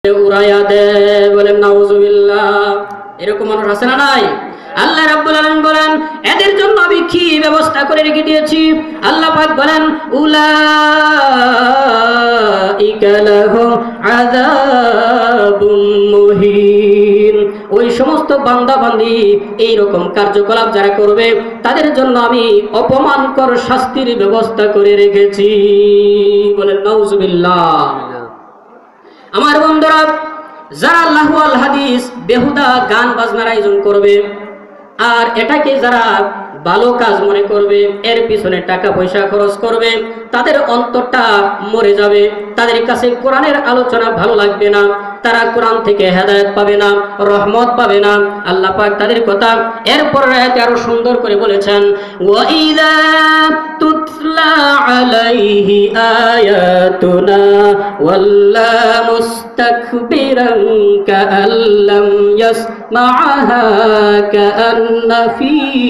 উড়াইয়া দেয়। বলেন নাউজুবিল্লাহ। এরকম মানুষ আছে না নাই? আল্লাহ রাব্বুল আলামিন বলেন এদের জন্য আমি কি ব্যবস্থা করে রেখে দিয়েছি। আল্লাহ পাক বলেন উলাইকা লাহুম আযাবুম মুহিন। ওই সমস্ত বান্দা বান্দি এই রকম কার্যকলাপ যারা করবে তাদের জন্য আমি অপমানকর শাস্তির ব্যবস্থা করে রেখেছি। বলেন নাউজুবিল্লাহ। আমার বন্ধুরা, যারা লাহওয়াল হাদিস বেহুদা গান বাজনার আয়োজন করবে আর এটাকে যারা ভালো কাজ মনে করবে, এর পিছনে টাকা পয়সা খরচ করবে, তাদের অন্তরটা মরে যাবে। তাদের কাছে কোরআনের আলোচনা ভালো লাগবে না, তারা কোরআন থেকে হেদায়েত পাবে না, রহমত পাবে না। আল্লাহ পাক তাদের কথা এরপর আয়াতে আরো সুন্দর করে বলেছেন ওয়াইদা তুতলা আলাইহি আয়াতুনা ওয়াল্লা মুস্তাকবিরান কাআল্লাম ইয়াসমাআহা কাআন্না ফি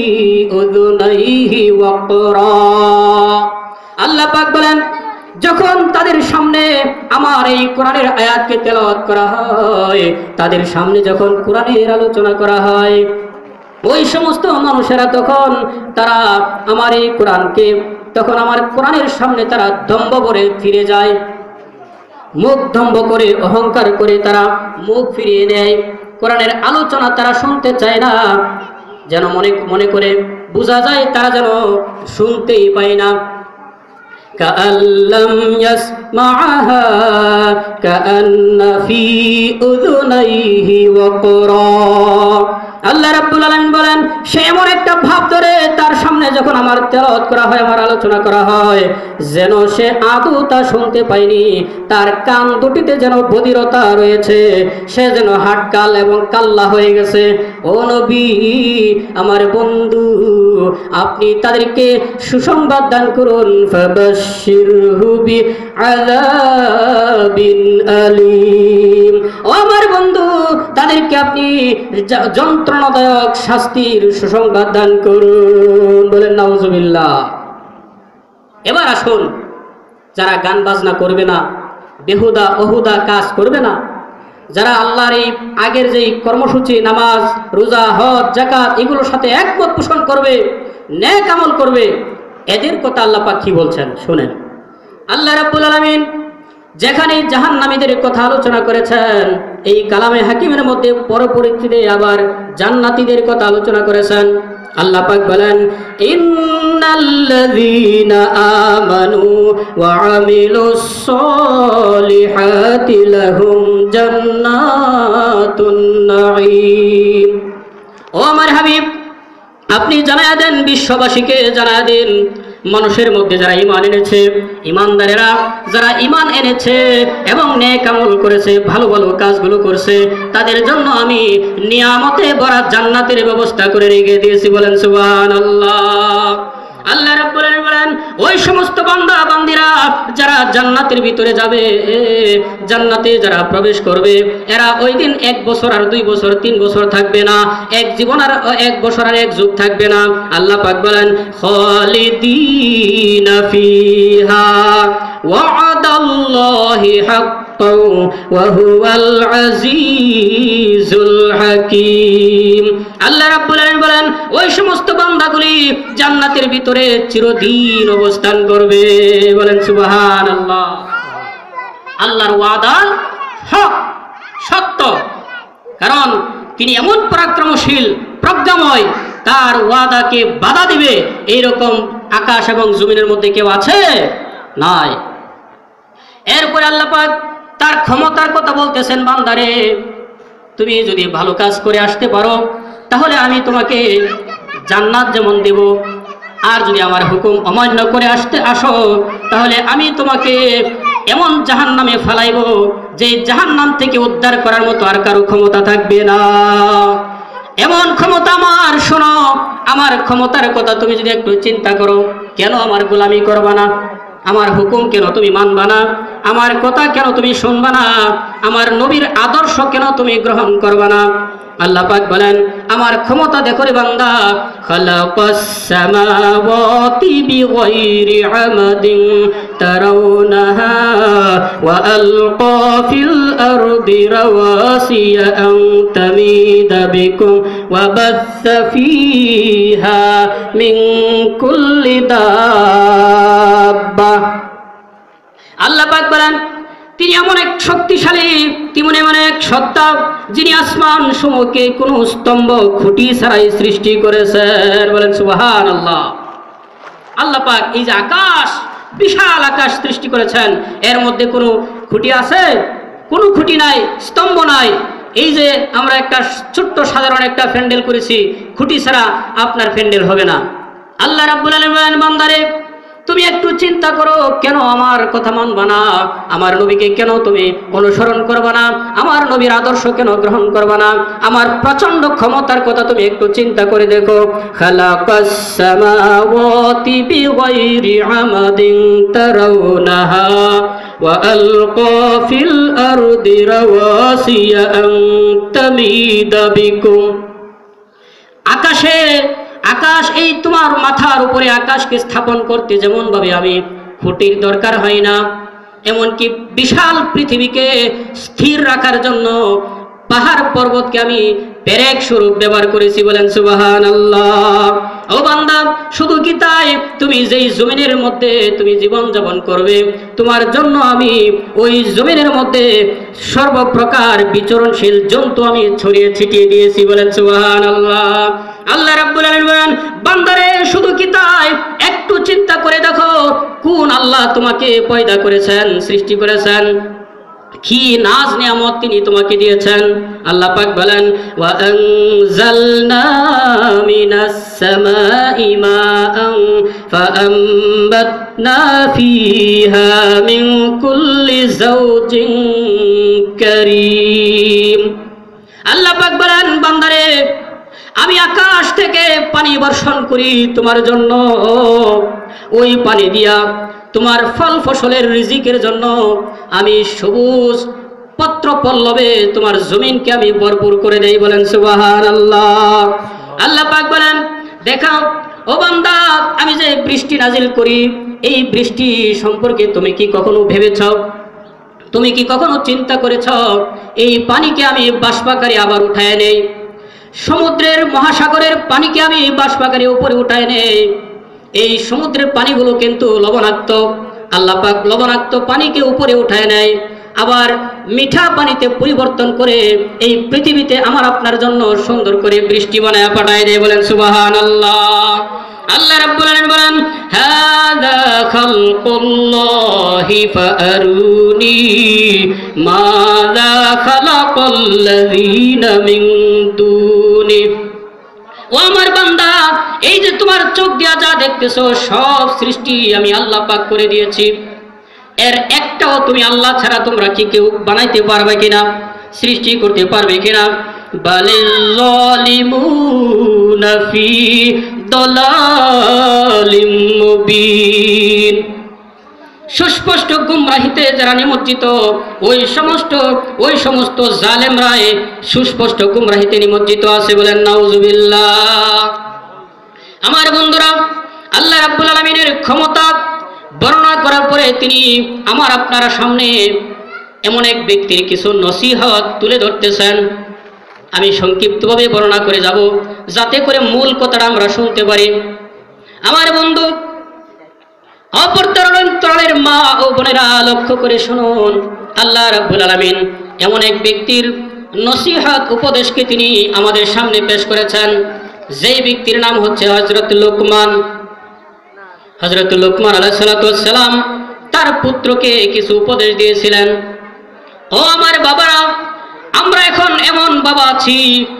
উযুনাইহি ওয়াকরা। আল্লাহ পাক বলেন যখন তাদের সামনে আমার এই কোরআনের আয়াতকে তেলাওয়াত করা হয়, তাদের সামনে যখন কোরআনের আলোচনা করা হয়, ওই সমস্ত মানুষেরা তখন তারা আমার এই কোরআনকে, তখন আমার কোরআনের সামনে তারা দম্ভ করে ফিরে যায়, মুখ দম্ভ করে অহংকার করে তারা মুখ ফিরিয়ে নেয়। কোরআনের আলোচনা তারা শুনতে চায় না, যেন মনে করে বোঝা যায় তারা যেন শুনতেই পায় না। কাআল্লাম ইয়াসমাআহা কাআন্না ফি উযুনাইহি ওয়াকরা। আল্লাহ রাব্বুল আলামিন বলেন সে এমন একটা ভাব ধরে তার সামনে যখন আমার তেলাওয়াত করা হয়, আমার আলোচনা করা হয়, যেন সে আদৌ তা শুনতে পায়নি। তার কান দুটিতে যেন বধিরতা রয়েছে, সে যেন হাটকাল এবং কাল্লা হয়ে গেছে। ও নবী, আমার বন্ধু, আপনি তাদেরকে সুসংবাদ দান করুন। ফাবাশশিরহু বিআযাবিন আলীম। ও আমার বন্ধু, তাদেরকে আপনি যন্ত্রণাদায়ক শাস্তির সুসংবাদ দান করুন। বলেন নাউজুবিল্লাহ। এবার আসুন, যারা গান বাজনা করবে না, বেহুদা ওহুদা কাজ করবে না, যারা আল্লাহর এই আগের যেই কর্মসূচি নামাজ রোজা হজ যাকাত এগুলোর সাথে একমত পোষণ করবে, নেক আমল করবে, এদের কথা আল্লাহ পাক কি বলছেন শুনেন। আল্লাহ রাব্বুল আলামিন যেখানে জাহান্নামীদের কথা আলোচনা করেছেন, এই কালামে হাকিমের মধ্যে পরপরিচিতে আবার জান্নাতীদের কথা আলোচনা করেছেন। আল্লাহ পাক বলেন ইন্নাল্লাযীনা আমানু ওয়া আমিলুস সলিহাতি লাহুম জান্নাতুন নাঈম। ও আমার হাবিব, আপনি জানায়া দেন, বিশ্ববাসীকে জানায়া দেন, মানুষের মধ্যে যারা ঈমান এনেছে, ঈমানদারেরা যারা ঈমান এনেছে এবং নেক আমল করেছে, ভালো ভালো কাজগুলো করছে, তাদের জন্য আমি নিয়ামতে ভরা জান্নাতের ব্যবস্থা করে রেখে দিয়েছি। বলেন সুবহানাল্লাহ। আল্লাহ রাব্বুল আলামিন বলেন ওই সমস্ত বান্দা বান্দিরা যারা জান্নাতের ভিতরে যাবে, জান্নাতে যারা প্রবেশ করবে, এরা ওই দিন 1 বছর আর 2 বছর 3 বছর থাকবে না, এক জীবন আর 1 বছর আর 1 যুগ থাকবে না। আল্লাহ পাক বলেন খালিদিনা ফিহা ওয়া'দাল্লাহি হাক্কান ওয়া হুয়াল আজিজুল হাকীম। আল্লাহ রাব্বুল আলামিন বলেন ওই সমস্ত বান্দাগুলি জান্নাতের ভিতরে চিরদিন অবস্থান করবে। বলেন সুবহানাল্লাহ। আল্লাহর ওয়াদা হক, সত্য, কারণ তিনি এমন পরাক্রমশীল, প্রজ্ঞাময়, তার ওয়াদাকে বাধা দিবে এইরকম আকাশ এবং জমিনের মধ্যে কেউ আছে? নাই। এরপরে আল্লাহ পাক তার ক্ষমতার কথা বলতেছেন, বান্দারে তুমি যদি ভালো কাজ করে আসতে পারো তাহলে আমি তোমাকে জান্নাত যেমন দেব, আর যদি আমার হুকুম অমান্য করে আসো তাহলে আমি তোমাকে এমন জাহান্নামে ফেলাইব যে জাহান্নাম থেকে উদ্ধার করার মতো আর কারো ক্ষমতা থাকবে না। এমন ক্ষমতা আমার। শোনো, আমার ক্ষমতার কথা তুমি যদি একটু চিন্তা করো, কেন আমার গোলামি করবা না? আমার হুকুম কেন তুমি মানবা না? আমার কথা কেন তুমি শুনবা না? আমার নবীর আদর্শ কেন তুমি গ্রহণ করবা না? আল্লাহ পাক বলেন আমার ক্ষমতা দেখো রে বান্দা খালাকাস সামাওয়াতি বিগাইরি আমাদিন তারাউনাহা ওয়া আলকা ফিল আরদি রাওয়াসিয়া আন তামিদা বিকুম ওয়া বাসসা ফিহা মিন কুল্লি দাব্বা। আল্লাহ পাক বলেন তিনি এমন এক শক্তিশালী, তিনি এমন এক সত্তা যিনি আসমান সমূহকে কোন স্তম্ভ খুঁটি ছাড়াই সৃষ্টি করেছেন। বলেন সুবহানাল্লাহ। আল্লাহ পাক এই যে আকাশ, বিশাল আকাশ সৃষ্টি করেছেন, এর মধ্যে কোনো খুঁটি আছে? কোনো খুঁটি নাই, স্তম্ভ নাই। এই যে আমরা একটা ছোট্ট সাধারণ একটা প্যান্ডেল করেছি, খুঁটি ছাড়া আপনার প্যান্ডেল হবে না। আল্লাহ রাব্বুল আলামিন বলেন বান্দারে তুমি একটু চিন্তা করো, কেন আমার কথা মানবা না? আমার নবীকে কেন তুমি অনুসরণ করবা না? আমার নবীর আদর্শ কেন গ্রহণ করবা না? আমার প্রচন্ড ক্ষমতার কথা তুমি একটু চিন্তা করে দেখো। খালাকাস সামাওয়াতি বিগাইরি আমাদিন তারাউনাহা ওয়া আলকা ফিল আরদি রাওয়াসিয়া আন তামিদা বিকুম। আকাশ এই তোমার মাথার উপরে আকাশকে স্থাপন করতে যেমন ভাবে আমি খুঁটির দরকার হয় না, এমনকি বিশাল পৃথিবীকে স্থির রাখার জন্য পাহাড় পর্বতকে আমি পেরেক স্বরূপ ব্যবহার করেছি। বলেন সুবহানাল্লাহ। ও বান্দা শুধু কি তাই, তুমি যেই জমিনের মধ্যে তুমি জীবন যাপন করবে, তোমার জন্য আমি ওই জমিনের মধ্যে সর্বপ্রকার বিচরণশীল জন্তু আমি ছড়িয়ে ছিটিয়ে দিয়েছি। বলেন সুবহানাল্লাহ। আল্লাহ রাব্বুল আলামিন বলেন বান্দারে শুধু কি তাই, একটু চিন্তা করে দেখো কোন আল্লাহ তোমাকে পয়দা করেছেন, সৃষ্টি করেছেন, কি নাজ নিয়ামত তিনি তোমাকে দিয়েছেন। আল্লাহ পাক বলেন ওয়া আনজালনা মিনাস সামাই মাআন ফাআমবাতনা ফিহা মিন কুল্লি যাওজিন কারীম। আল্লাহ পাক বলেন বান্দারে আমি আকাশ থেকে পানি বর্ষণ করি তোমার জন্য, ওই পানি দিয়া তোমার ফল ফসলের রিজিকের জন্য আমি সবুজ পত্র পল্লবে তোমার জমিনকে আমি ভরপুর করে দেই। বলেন সুবহানাল্লাহ। আল্লাহ পাক বলেন দেখাও ও বান্দা আমি যে বৃষ্টি নাজিল করি, এই বৃষ্টি সম্পর্কে তুমি কি কখনো ভেবেছ? তুমি কি কখনো চিন্তা করেছ এই পানিকে আমি বাষ্পাকারে আবার উঠায় নেই, সমুদ্রের মহাসাগরের পানিকে আমি বাষ্পাকারে উপরে উঠায় নেই। এই সমুদ্রের পানিগুলো কিন্তু লবণাক্ত, আল্লাহ পাক লবণাক্ত পানিকে উপরে উঠায় নেয়, আবার মিঠা পানিতে পরিবর্তন করে এই পৃথিবীতে আমার আপনার জন্য সুন্দর করে বৃষ্টি বানায় পাঠায় দেয়। বলেন সুবহানাল্লাহ। আল্লাহ রাব্বুল আলামিন বলেন হাযা খালকুল্লাহি ফাআরুনি মাযা খালাকাল্লাযীনা মিন দুনি। ও আমার বান্দা এই যে তোমার চোখ দিয়া যা দেখতেছো সব সৃষ্টি আমি আল্লাহ পাক করে দিয়েছি, এর একটাও তুমি আল্লাহ ছাড়া তোমরা কি কেউ বানাইতে পারবে কিনা, সৃষ্টি করতে পারবে কিনা? বালিল যালিমুনা ফি দালালিম মুবিন। সুস্পষ্ট গুমরাহিতে যারা নিমজ্জিত, ওই সমস্ত জালেমরা সুস্পষ্ট গুমরাহিতে নিমজ্জিত আছে। বলেন নাউজুবিল্লাহ। আমার বন্ধুরা আল্লাহ রাব্বুল আলামিনের ক্ষমতা বর্ণনা করার পরে তিনি আমার আপনারা সামনে এমন এক ব্যক্তির কিছু নসিহত তুলে ধরতেছেন। আমি সংক্ষিপ্তভাবে বর্ণনা করে যাব যাতে করে মূল কথাটা আমরা শুনতে পারি। আমার বন্ধু অপরতরণের মা ও বোনেরা লক্ষ্য করে শুনুন, আল্লাহ রাব্বুল আলামিন এমন এক ব্যক্তির নসিহত উপদেশকে তিনি আমাদের সামনে পেশ করেছেন, যেই ব্যক্তির নাম হচ্ছে হযরত লুকমান। হযরত লুকমান আলাইহিস সালাতু ওয়াস সালাম তার পুত্রকে কিছু উপদেশ দিয়েছিলেন। ও আমার বাবারা, আমরা এখন এমন বাবা আছি,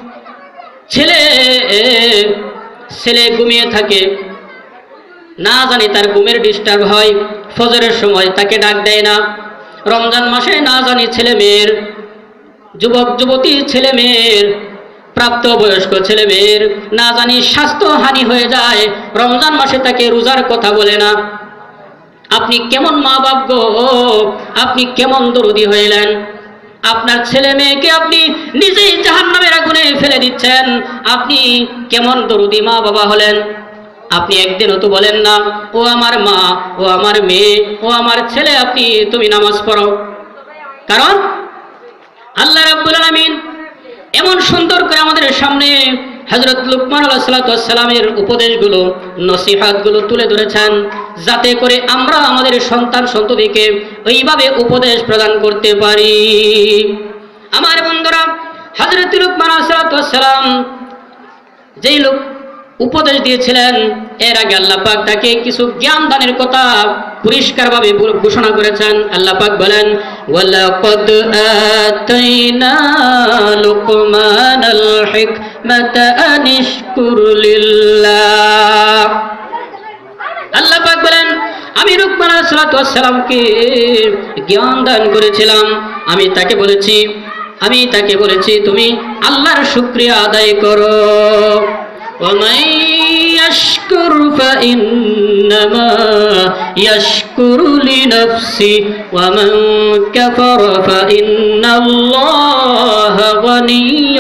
ছেলে ঘুমিয়ে থাকে, না জানি তার ঘুমের ডিস্টার্ব হয়, ফজরের সময় তাকে ডাক দেয় না। রমজান মাসে না জানি ছেলে মেয়ের, যুবক যুবতীর ছেলে মেয়ের, প্রাপ্তবয়স্ক ছেলে মেয়ের না জানি স্বাস্থ্যহানি হয়ে যায়, রমজান মাসে তাকে রোজার কথা বলে না। আপনি কেমন মা বাপ গো, আপনি কেমন দরদি হইলেন? আপনার ছেলে মেয়েকে আপনি নিজেই জাহান্নামের আগুনে ফেলে দিচ্ছেন। আপনি কেমন দরদি মা বাবা হলেন? আপনি একদিনও তো বলেন না, ও আমার মা, ও আমার মেয়ে, ও আমার ছেলে, তুমি নামাজ পড়ো। কারণ আল্লাহ রাব্বুল আলামিন এমন সুন্দর করে আমাদের সামনে হযরত লুকমান আলাইহিস সালামের উপদেশগুলো, নসিহতগুলো তুলে ধরেছেন, যাতে করে আমরা আমাদের সন্তান সন্ততিকে এইভাবে উপদেশ প্রদান করতে পারি। আমার বন্ধুরা, হযরত লুকমান আলাইহিস সালাম যেই লোক উপদেশ দিয়েছিলেন, এর আগে আল্লাহ পাক তাকে কিছু জ্ঞান দানের কথা পরিষ্কারভাবে ঘোষণা করেছেন। আল্লাহ পাক বলেন, ওয়ালাকাদ আতাইনা লুকমানাল হিকমাতা আনিশকুর লিল্লাহ। আল্লাহ পাক বলেন, আমি লুকমান আলাইহিস সালামকে জ্ঞান দান করেছিলাম। আমি তাকে বলেছি তুমি আল্লাহর শুকরিয়া আদায় করো। ومن يشكر فإنما يشكر لنفسه ومن كفر فإن الله غني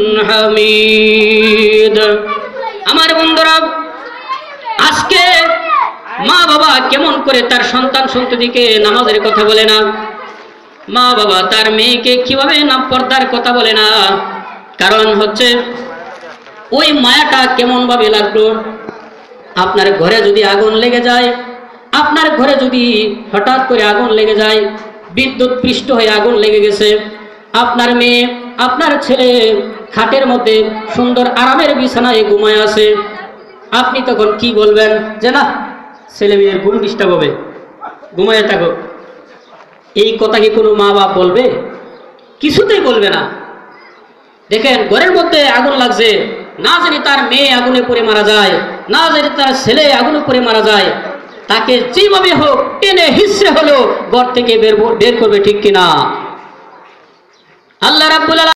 حميد। আমার বন্ধুরা, আজকে মা বাবা কেমন করে তার সন্তান সন্ততিকে নামাজের কথা বলে না, মা বাবা তার মেয়েকে কিভাবে পর্দার কথা বলে না। কারণ হচ্ছে ওই মায়াটা কেমন ভাবে লাগলো। আপনার ঘরে যদি আগুন লেগে যায়, আপনার ঘরে যদি হঠাৎ করে আগুন লেগে যায়, বিদ্যুৎ পৃষ্ঠ হয়ে আগুন লেগে গেছে, আপনার মেয়ে, আপনার ছেলে খাটের মধ্যে সুন্দর আরামের বিছানায় ঘুমায় আছে, আপনি তখন কি বলবেন? যে না, ছেলে মেয়ের ঘুম ডিস্টার্ব হবে, ঘুমায় থাকো। এই কথা কি কোনো মা বাপ বলবে? কিছুতেই বলবে না। দেখেন, ঘরের মধ্যে আগুন লাগছে, না জানি তার মেয়ে আগুনে পড়ে মারা যায়, না জানি তার ছেলে আগুনে পড়ে মারা যায়, তাকে যেভাবে হোক টেনে হিস্সে হলো ঘর থেকে বের করবে, ঠিক কিনা? আল্লাহ রাব্বুল আলামিন